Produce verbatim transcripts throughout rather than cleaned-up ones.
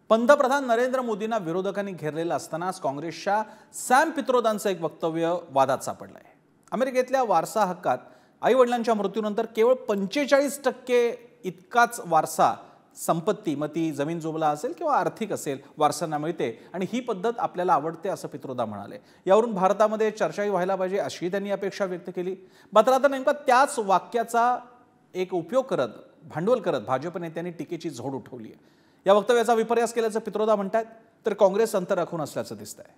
पंतप्रधान नरेंद्र मोदींना विरोधकांनी घेरलेलं असतानाच काँग्रेसच्या सॅम पित्रोदांचं एक वक्तव्य वादात सापडलंय। अमेरिकेतल्या वारसा हक्कात आई वडिलांच्या मृत्यूनंतर केवळ पंचेचाळीस टक्के इतकाच वारसा संपत्ती, मग ती जमीन जोबला असेल किंवा आर्थिक असेल, वारसांना मिळते आणि ही पद्धत आपल्याला आवडते असं पित्रोदा म्हणाले। यावरून भारतामध्ये चर्चाही व्हायला पाहिजे अशी त्यांनी अपेक्षा व्यक्त केली। मात्र आता नेमका त्याच वाक्याचा एक उपयोग करत भांडवल करत भाजप नेत्यांनी टीकेची झोड उठवली आहे। या वक्तव्याचा विपर्यास केल्याचं पित्रोदा म्हणतात, तर काँग्रेस अंतर राखून असल्याचं दिसतंय।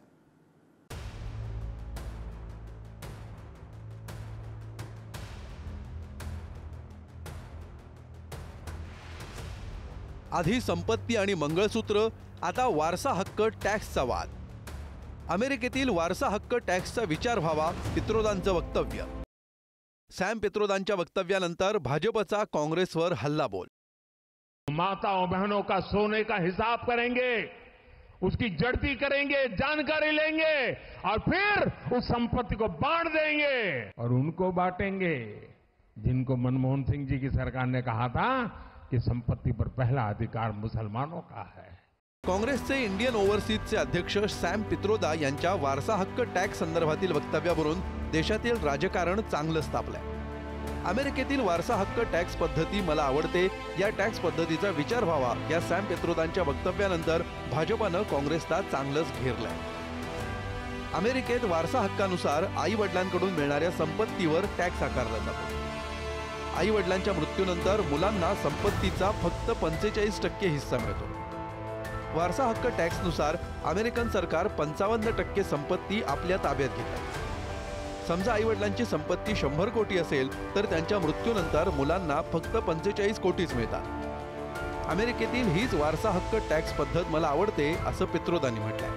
आधी संपत्ती आणि मंगळसूत्र, आता वारसा हक्क टॅक्सचा वाद। अमेरिकेतील वारसा हक्क टॅक्सचा विचार व्हावा, पित्रोदांचं वक्तव्य। सॅम पित्रोदांच्या वक्तव्यानंतर भाजपचा काँग्रेसवर हल्लाबोल। माताओं बहनों का सोने का हिसाब करेंगे, उसकी जड़ती करेंगे, जानकारी लेंगे और फिर उस संपत्ति को बांट देंगे और उनको बांटेंगे जिनको मनमोहन सिंह जी की सरकार ने कहा था कि संपत्ति पर पहला अधिकार मुसलमानों का है। काँग्रेसचे इंडियन ओव्हरसीजचे अध्यक्ष सॅम पित्रोदा यांच्या वारसा हक्क टॅक्स संदर्भातील वक्तव्यावरून देशातील राजकारण चांगलंच तापलंय। अमेरिकेतील वारसा हक्क टॅक्स पद्धती मला आवडते, या टॅक्स पद्धतीचा विचार व्हावा, या सॅम पित्रोदांच्या वक्तव्यानंतर भाजपनं काँग्रेसला चांगलंच घेरलंय। अमेरिकेत वारसा हक्कानुसार आई वडिलांकडून मिळणाऱ्या संपत्तीवर टॅक्स आकारला जातो। आई वडिलांच्या मृत्यूनंतर मुलांना संपत्तीचा फक्त पंचेचाळीस टक्के हिस्सा मिळतो। वारसा हक्क टॅक्सनुसार अमेरिकन सरकार पंचावन्न टक्के संपत्ती आपल्या ताब्यात घेते। समजा आई वडिलांची संपत्ती शंभर कोटी असेल तर त्यांच्या मृत्यूनंतर मुलांना फक्त पंचेचाळीस कोटीच मिळतात। अमेरिकेतील हीच वारसा हक्क टॅक्स पद्धत मला आवडते असं पित्रोदांनी म्हटलंय।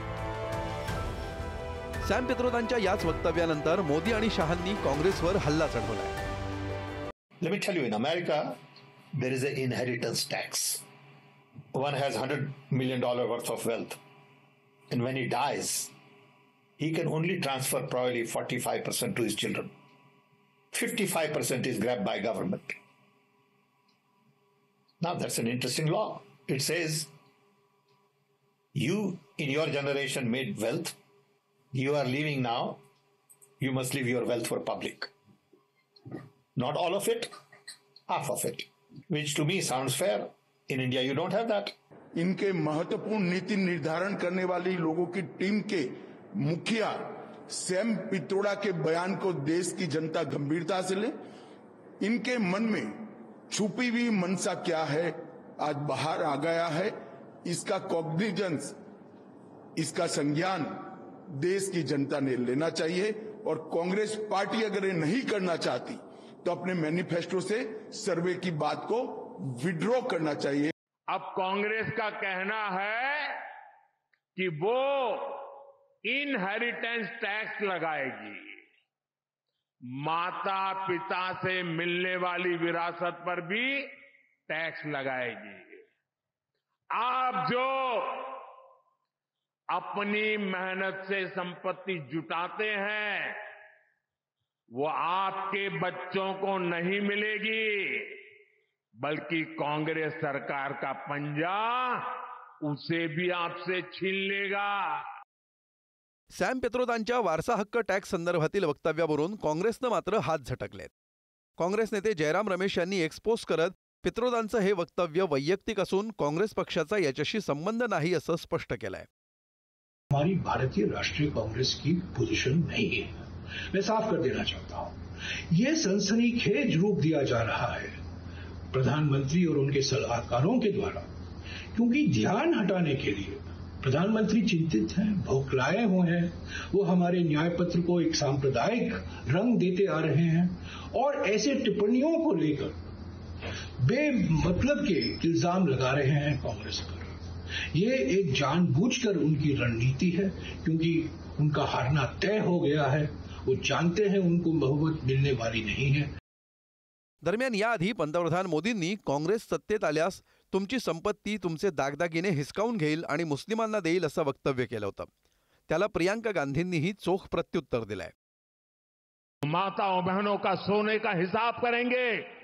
सॅम पित्रोदांच्या याच वक्तव्यानंतर मोदी आणि शहांनी काँग्रेसवर हल्ला चढवलाय। Let me tell you, in America, there is an inheritance tax. One has one hundred million dollars worth of wealth. And when he dies, he can only transfer probably forty-five percent to his children. fifty-five percent is grabbed by government. Now, that's an interesting law. It says, you in your generation made wealth. You are leaving now. You must leave your wealth for public. Not all of it, half of it, which to me sounds fair. In India, you don't have that. इनके महत्वपूर्ण नीति निर्धारण करने वाली लोगों की team के मुखिया सैम पित्रोदा के बयान को देश की जनता गंभीरता से ले। इनके मन में छुपी हुई मनसा क्या है आज बाहर आ गया है। इसका कॉग्निजेंस, इसका संज्ञान देश की जनता ने लेना चाहिए और कांग्रेस पार्टी अगर ये नहीं करना चाहती तो अपने मैनिफेस्टो से सर्वे की बात को विड्रॉ करना चाहिए। अब कांग्रेस का कहना है कि वो इनहेरिटेंस टैक्स लगाएगी, माता पिता से मिलने वाली विरासत पर भी टैक्स लगाएगी। आप जो अपनी मेहनत से संपत्ति जुटाते हैं वो आपके बच्चों को नहीं मिलेगी, बल्कि कांग्रेस सरकार का पंजा उसे भी आपसे छीन लेगा। सॅम पित्रोदांच्या वारसा हक्क टॅक्स संदर्भातील वक्तव्यावरून काँग्रेसनं मात्र हात झटकलेत। काँग्रेस नेते जयराम रमेश यांनी एक्सपोज करत पित्रोदांचं हे वक्तव्य वैयक्तिक असून काँग्रेस पक्षाचा याच्याशी संबंध नाही असं स्पष्ट केलंय। हमारी भारतीय राष्ट्रीय कांग्रेस की पोजीशन नहीं है, मैं साफ कर देना चाहता हूं। यह सनसनीखेज रूप दिया जा रहा है प्रधानमंत्री और उनके सलाहकारों के द्वारा, क्योंकि ध्यान हटाने के लिए प्रधानमंत्री चिंतित हैं, भौखलाए हुए हैं। वो हमारे न्याय पत्र को एक सांप्रदायिक रंग देते आ रहे हैं और ऐसे टिप्पणियों को लेकर बेमतलब के इल्जाम लगा रहे हैं कांग्रेस पर। ये एक जानबूझकर उनकी रणनीति है, क्योंकि उनका हारना तय हो गया है। वो जानते हैं उनको बहुमत मिलने वाली नहीं है। दरम्यान याआधी पंतप्रधान मोदींनी काँग्रेस सत्तेत आल्यास तुमची संपत्ती, तुमचे दागदागिने हिसकावून घेईल आणि मुस्लिमांना देईल असं वक्तव्य केलं होतं। त्याला प्रियंका गांधींनीही चोख प्रत्युत्तर दिलंय। माताओं बहनों का सोने का हिसाब करेंगे,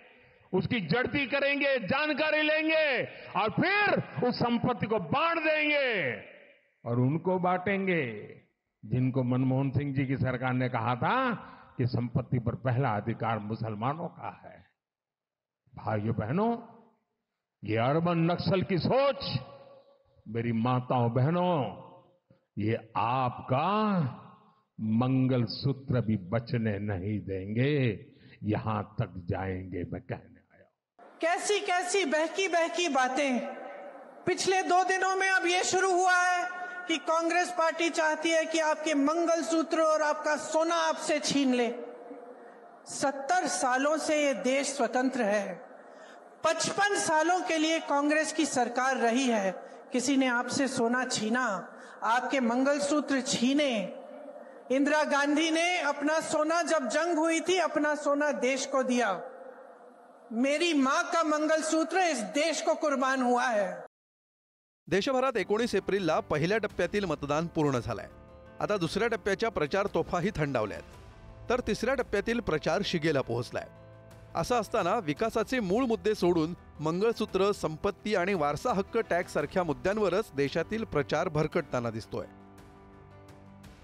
उसकी जड़ती करेंगे, जानकारी लेंगे और फिर उस संपत्ति को बांट देंगे और उनको बांटेंगे जिनको मनमोहन सिंह जी की सरकार ने कहा था कि संपत्ति पर पहला अधिकार मुसलमानों का है। भाइयों बहनों, ये अर्बन नक्सल की सोच, मेरी माताओं बहनों, ये आपका मंगलसूत्र भी बचने नहीं देंगे, यहां तक जाएंगे मैं कहने आया। कैसी कैसी बहकी बहकी बातें पिछले दो दिनों में अब ये शुरू हुआ है कि कांग्रेस पार्टी चाहती है कि आपके मंगलसूत्र और आपका सोना आपसे छीन ले। सत्तर सालों से ये देश स्वतंत्र है, पचपन सालों के लिए कांग्रेस की सरकार रही है। किसी ने आपसे सोना छीना, आपके मंगलसूत्र छीने। इंदिरा गांधी ने अपना सोना, जब जंग हुई थी, अपना सोना देश को दिया। मेरी मां का मंगलसूत्र इस देश को कुर्बान हुआ है। देशभरात एकोणीस एप्रिलला पहिल्या टप्प्यातील मतदान पूर्ण झालंय। आता दुसऱ्या टप्प्याच्या प्रचार तोफाही थंडावल्यात, तर तिसऱ्या टप्प्यातील प्रचार शिगेला पोहोचलाय। असं असताना विकासाचे मूळ मुद्दे सोडून मंगळसूत्र, संपत्ती आणि वारसा हक्क टॅक्स सारख्या मुद्द्यांवरच देशातील प्रचार भरकटताना दिसतोय।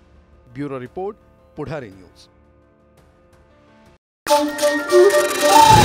Bureau report, Pudhari news.